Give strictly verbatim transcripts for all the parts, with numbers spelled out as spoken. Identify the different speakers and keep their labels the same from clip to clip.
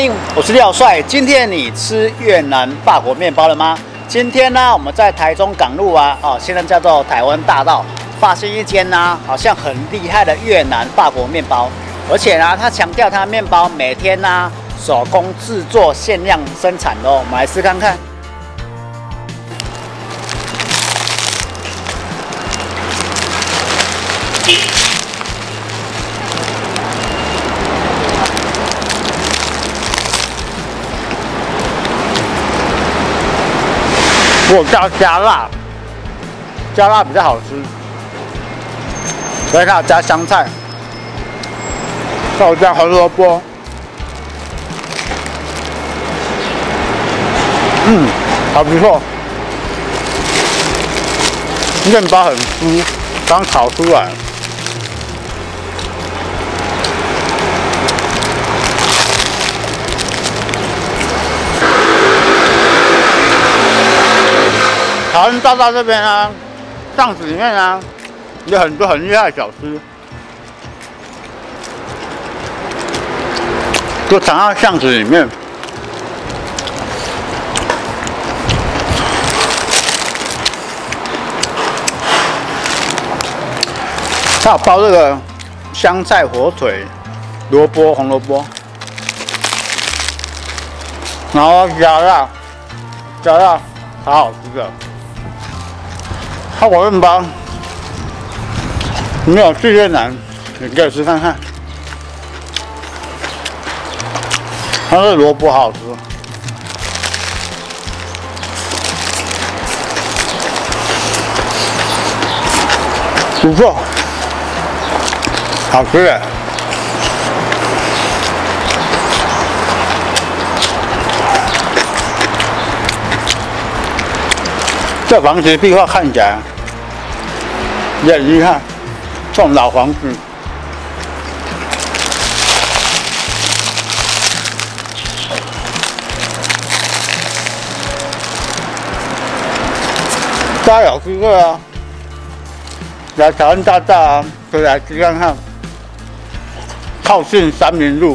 Speaker 1: 迎，我是廖帅。今天你吃越南法国面包了吗？今天呢，我们在台中港路啊，哦，现在叫做台湾大道，发现一间呢，好像很厉害的越南法国面包，而且呢，他强调他面包每天呢手工制作、限量生产的哦。我们来试看看。 我加加辣，加辣比较好吃，所以它加香菜，再有加红萝卜，嗯，还不错。面包很酥，刚烤出来。 台湾大道这边啊，巷子里面啊，有很多很厉害的小吃，就藏在巷子里面。它有包这个香菜、火腿、萝卜、红萝卜，然后加辣，加辣，好好吃的。 法国面包没有去越南，你可以吃看看。它的萝卜好好吃，不错，好吃耶！这房子壁画看起来。 也很厉害，这种老房子，大家有机会啊，来台湾大道啊，可以来吃看看，靠近三民路。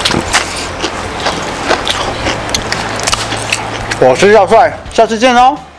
Speaker 1: 我是廖帅，下次见喽。